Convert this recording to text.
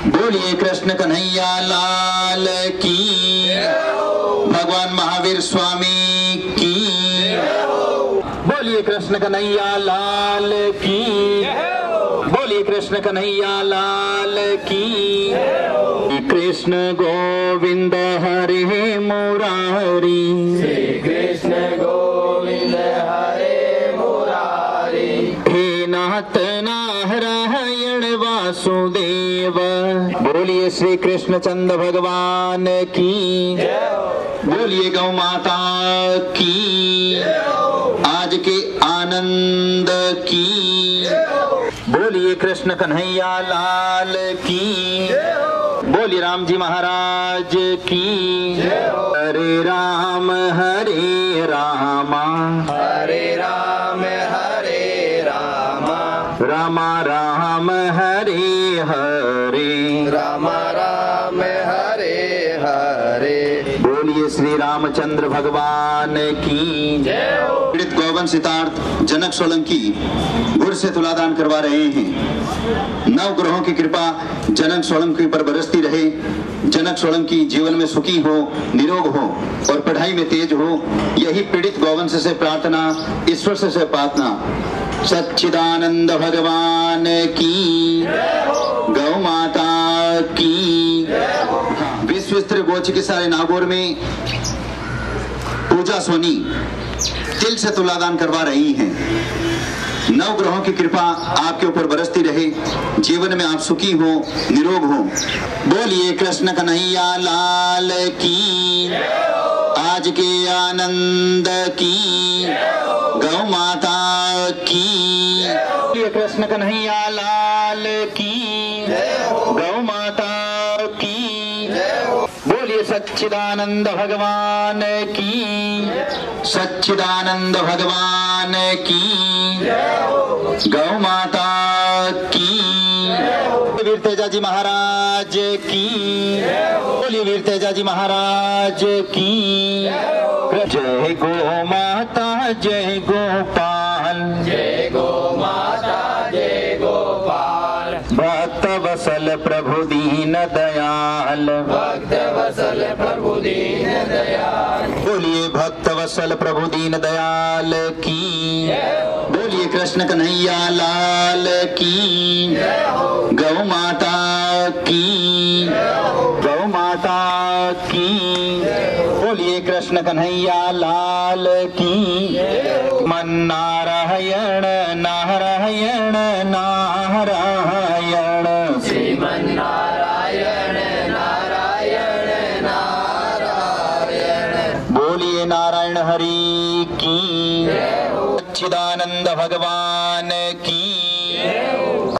बोलिए कृष्ण कन्हैया लाल की, भगवान महावीर स्वामी की। बोलिए कृष्ण कन्हैया लाल की, बोलिए कृष्ण कन्हैया लाल की। कृष्ण गोविंद हरे मुरारी, श्री कृष्ण गोविंद हरे मुरारी। हे नाथ नारायण वासुदेव। बोलिए श्री कृष्ण चंद्र भगवान की, बोलिए गौ माता की, आज के आनंद की। बोलिए कृष्ण कन्हैया लाल की, बोलिए राम जी महाराज की। हरे राम हरे रामा, हरे राम रामा राम हरे हरे, राम राम हरे हरे। बोलिए श्री रामचंद्र भगवान की। पीड़ित गौवन सितार्थ जनक सोलंकी गुर से तुलादान करवा रहे हैं। नव ग्रहों की कृपा जनक सोलंकी पर बरसती रहे। जनक सोलंकी जीवन में सुखी हो, निरोग हो और पढ़ाई में तेज हो, यही पीड़ित गौवंश से प्रार्थना, ईश्वर से प्रार्थना। सच्चिदानंद भगवान की, गौ माता की। विश्व स्त्री गो चिकित्सालय नागौर में पूजा सोनी तिल से तुलादान करवा रही हैं। नव ग्रहों की कृपा आपके ऊपर बरसती रहे, जीवन में आप सुखी हो, निरोग हो। बोलिए कृष्ण कन्हैया लाल की, आज के आनंद की, गौ माता की। बोलिए कृष्ण कन्हैया लाल की, गौ माता की। बोलिए सच्चिदानंद भगवान की, सच्चिदानंद भगवान की, गौ माता की। वीर तेजा जी महाराज की, बोलिए वीर तेजा जी महाराज की। जय गो माता जय गोपाल, जय गो माता जय गोपाल। भक्त वसल प्रभु दीन दयाल, भक्त वसल प्रभु दीन दयाल। बोलिए भक्त वसल प्रभु दीन दयाल की। बोलिए कृष्ण कन्हैया लाल की, गौ माता की, गौ माता की। बोलिए कृष्ण कन्हैया लाल की। मन नारायण नारायण नारायण, श्रीमन नारायण नारायण नारायण। बोलिए नारायण हरि की, सच्चिदानंद भगवान की।